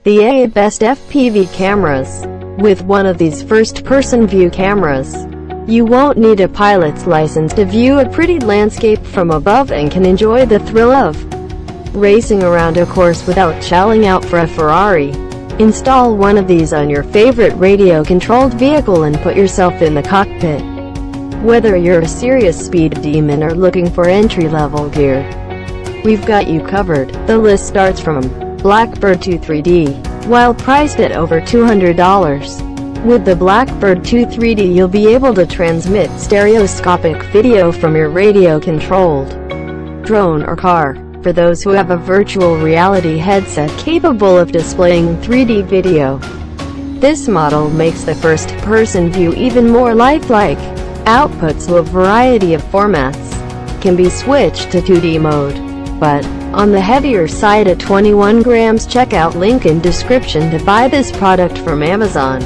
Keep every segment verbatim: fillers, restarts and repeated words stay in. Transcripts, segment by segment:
The A best F P V cameras. With one of these first-person view cameras, you won't need a pilot's license to view a pretty landscape from above and can enjoy the thrill of racing around a course without shelling out for a Ferrari. Install one of these on your favorite radio-controlled vehicle and put yourself in the cockpit. Whether you're a serious speed demon or looking for entry-level gear, we've got you covered. The list starts from Blackbird two three D, while priced at over two hundred dollars. With the Blackbird two three D you'll be able to transmit stereoscopic video from your radio-controlled drone or car. For those who have a virtual reality headset capable of displaying three D video, this model makes the first-person view even more lifelike. Outputs to a variety of formats can be switched to two D mode, but on the heavier side at twenty-one grams. Check out link in description to buy this product from Amazon.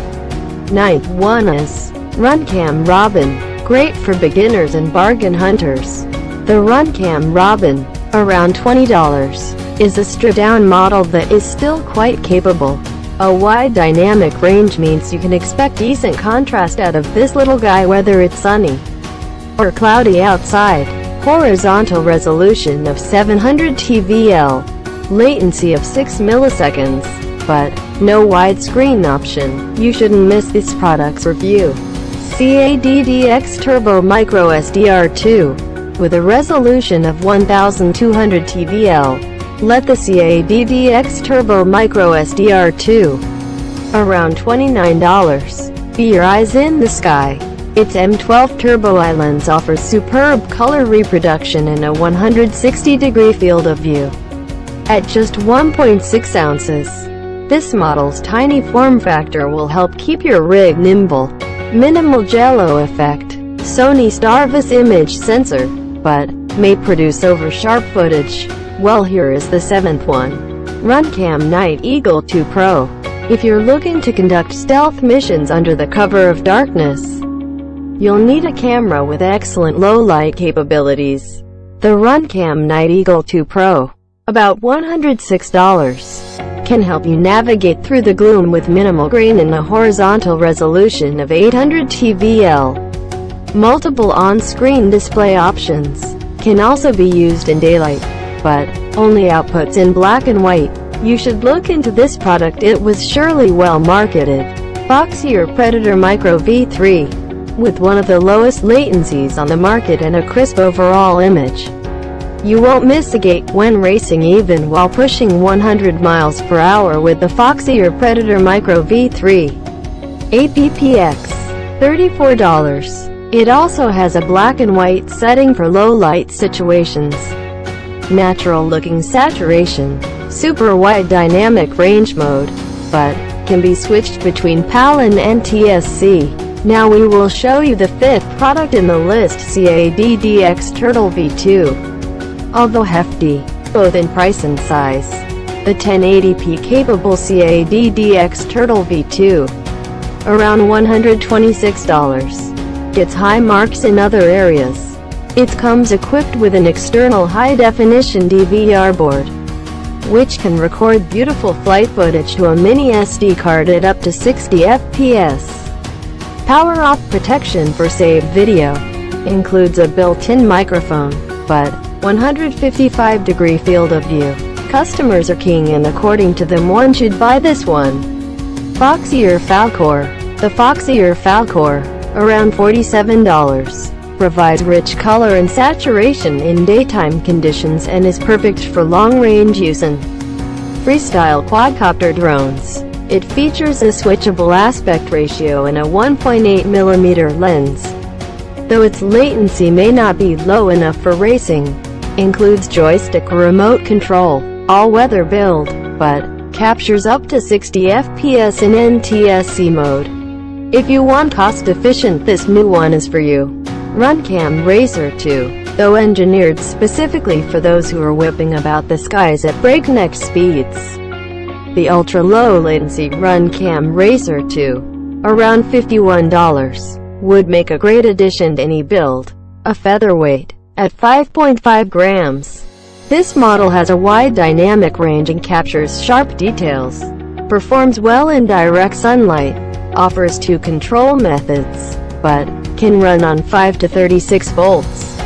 Ninth one is Runcam Robin. Great for beginners and bargain hunters. The Runcam Robin, around twenty dollars, is a stripped-down model that is still quite capable. A wide dynamic range means you can expect decent contrast out of this little guy whether it's sunny or cloudy outside. Horizontal resolution of seven hundred T V L, latency of six milliseconds, but no widescreen option. You shouldn't miss this product's review. C A D D X Turbo Micro S D R two, with a resolution of one thousand two hundred T V L. Let the C A D D X Turbo Micro S D R two, around twenty-nine dollars, be your eyes in the sky. Its M twelve Turbo I lens offers superb color reproduction and a one hundred sixty degree field of view. At just one point six ounces, this model's tiny form factor will help keep your rig nimble. Minimal jello effect, Sony Starvis image sensor, but may produce over-sharp footage. Well, here is the seventh one. Runcam Night Eagle two Pro. If you're looking to conduct stealth missions under the cover of darkness, you'll need a camera with excellent low-light capabilities. The Runcam Night Eagle two Pro, about one hundred six dollars, can help you navigate through the gloom with minimal grain and a horizontal resolution of eight hundred T V L. Multiple on-screen display options can also be used in daylight, but only outputs in black and white. You should look into this product, it was surely well marketed. Foxier Predator Micro V three, with one of the lowest latencies on the market and a crisp overall image. You won't miss a gate when racing even while pushing one hundred miles per hour with the Foxier Predator Micro V three. A P P X, thirty-four dollars. It also has a black and white setting for low-light situations, natural-looking saturation, super wide dynamic range mode, but can be switched between P A L and N T S C. Now we will show you the fifth product in the list, C A D D X Turtle V two. Although hefty, both in price and size, the ten eighty p capable C A D D X Turtle V two, around one hundred twenty-six dollars, gets high marks in other areas. It comes equipped with an external high-definition D V R board, which can record beautiful flight footage to a mini S D card at up to sixty F P S. Power-off protection for saved video. Includes a built-in microphone, but one hundred fifty-five degree field of view. Customers are keying in according to them one should buy this one. Foxier Falcor. The Foxier Falcor, around forty-seven dollars, provides rich color and saturation in daytime conditions and is perfect for long-range use in freestyle quadcopter drones. It features a switchable aspect ratio and a one point eight millimeter lens, though its latency may not be low enough for racing. Includes joystick or remote control, all-weather build, but captures up to sixty F P S in N T S C mode. If you want cost-efficient, this new one is for you. Runcam Racer two, though engineered specifically for those who are whipping about the skies at breakneck speeds. The ultra-low latency Runcam Racer two, around fifty-one dollars, would make a great addition to any build. A featherweight, at five point five grams. This model has a wide dynamic range and captures sharp details. performs well in direct sunlight, offers two control methods, but can run on five to thirty-six volts.